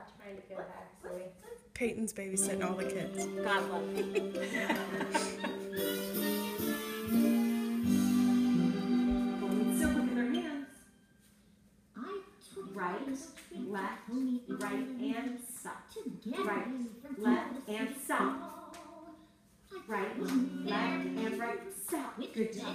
trying to get back, Zoe. Peyton's babysitting all the kids. God love you. Hold still, look at their hands. Right, left, right, and stop. Right, left, and stop. Right, left, and right, stop. Good job.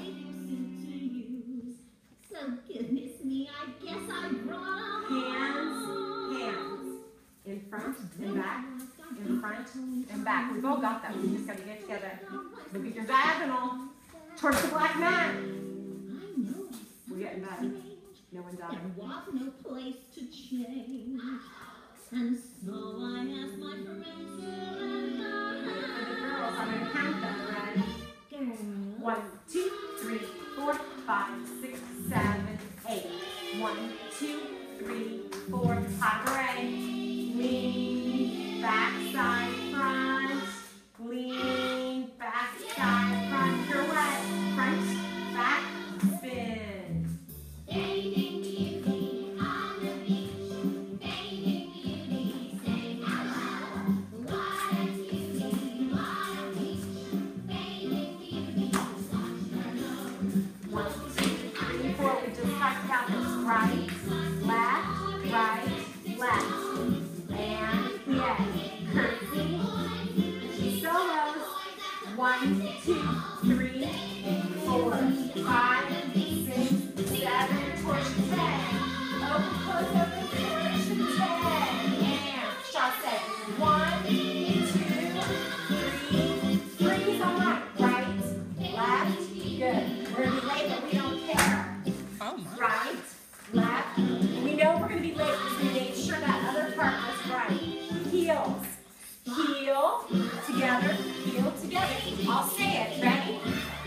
So goodness me, I guess I'm wrong. Hands. In front and back. In front and back. We've all got that. We just got to get together. Look at your diagonal. Towards the black mat. I know. We're getting better. No one died. There was no place to change. And so I asked my friends to lend a For the girls, I'm going to count them. Ready? hand. 1, 2, 3, 4, 5, 6, 7, 8. 1, 2, 3, 4. Cabaret. Lean, back, side, front. Lean, back, side, front. Pirouette. Front, back, spin. Bathing beauty on the beach. Bathing beauty, say hello. What a beauty, what a peach. Bathing beauty, watch her go. 1, 2, 3, 4. We just talked about this. Right, left, right, left. And yay. Curtsy. Solos. 1, 2, 3, 4, 5, 6, 7. Torsion 10. Open, close, open, torsion 10. And chasse. 1, 2, 3. Freeze on right. Right, left. Good. We're going to be late, but we don't care. Oh my. Right, left. We know we're going to be late because we made sure that other part was right. Heels. Heel together, heel together. I'll say it. Ready?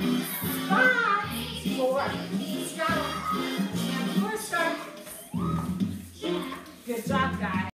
5, 4, strong. And 4 start. Good job, guys.